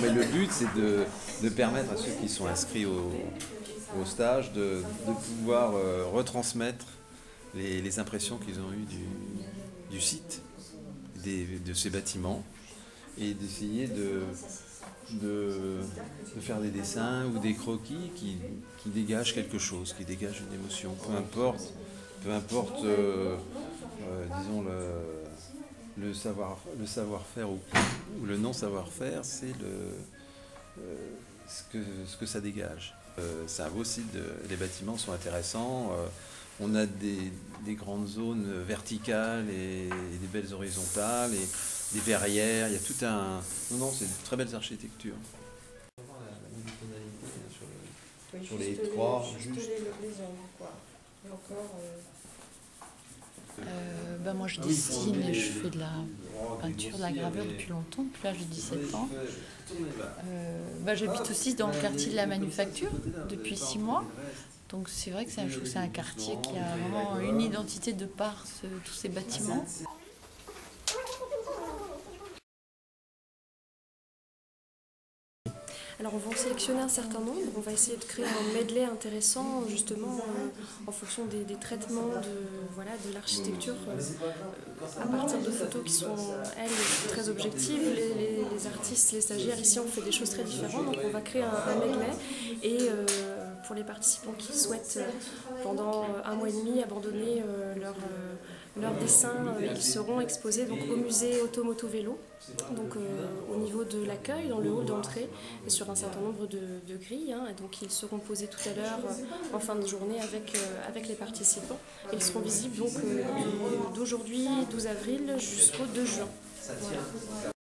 mais le but c'est de permettre à ceux qui sont inscrits au stage de pouvoir retransmettre les impressions qu'ils ont eues du site, de ces bâtiments, et d'essayer de faire des dessins ou des croquis qui dégagent quelque chose, qui dégagent une émotion, peu importe disons le savoir-faire ou le non-savoir-faire, c'est ce que ça dégage. Ça vaut aussi, les bâtiments sont intéressants. On a des grandes zones verticales et des belles horizontales et des verrières. Il y a tout un... Non, c'est de très belles architectures. On va voir la monotonalité sur les trois. Juste les ombres, quoi. Et encore... moi je dessine et je fais de la peinture, de la gravure depuis longtemps, depuis l'âge de 17 ans. J'habite aussi dans le quartier de la Manufacture depuis 6 mois. Donc c'est vrai que je trouve que c'est un quartier qui a vraiment une identité de par tous ces bâtiments. Alors on va en sélectionner un certain nombre, on va essayer de créer un medley intéressant justement en fonction des traitements de l'architecture à partir de photos qui sont elles très objectives. Les artistes, les stagiaires ici ont fait des choses très différentes, donc on va créer un medley et pour les participants qui souhaitent pendant 1 mois et demi abandonner leurs dessins, ils seront exposés donc, au musée Automoto Vélo, donc au niveau de l'accueil, dans le hall d'entrée, et sur un certain nombre de grilles. Et donc ils seront posés tout à l'heure en fin de journée avec les participants. Ils seront visibles donc d'aujourd'hui 12 avril jusqu'au 2 juin. Voilà.